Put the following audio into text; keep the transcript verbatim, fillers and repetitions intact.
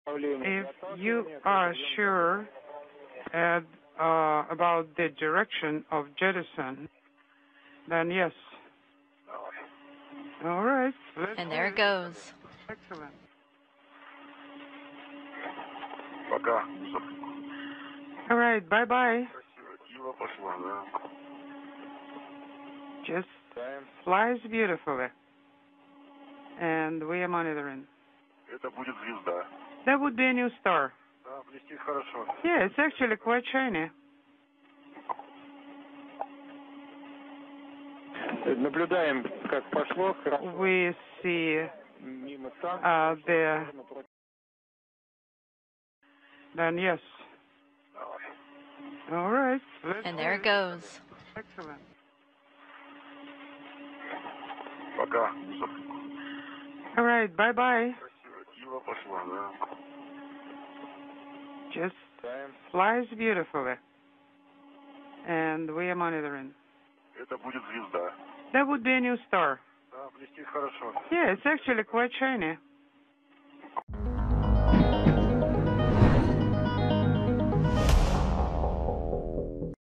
If you are sure at, uh, about the direction of jettison, then yes. All right. Let's And there it goes. Excellent. Пока. All right. Bye-bye. Красиво пошло, да. Just flies beautifully. And we are monitoring. Это будет звезда. That would be a new star. Да, блестит хорошо. Yeah, it's actually quite shiny. Наблюдаем, как пошло. We see uh, the... Then yes. All right. Let's And there it goes. Excellent. Пока. All right. Bye-bye. Красиво пошло, да. Just flies beautifully. And we are monitoring. Это будет звезда. That would be a new star. Да, блестит хорошо. Yeah, it's actually quite shiny.